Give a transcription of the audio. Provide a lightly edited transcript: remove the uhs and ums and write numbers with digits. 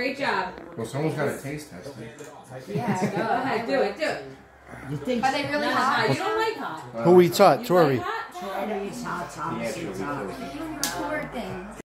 Great job. Well, someone's got to taste test it. Yeah, go ahead, do it. You think? Are they really hot? You don't like hot. Who eats hot? You Tori. like hot? Tori eats hot, Thomas eats hot. You record things.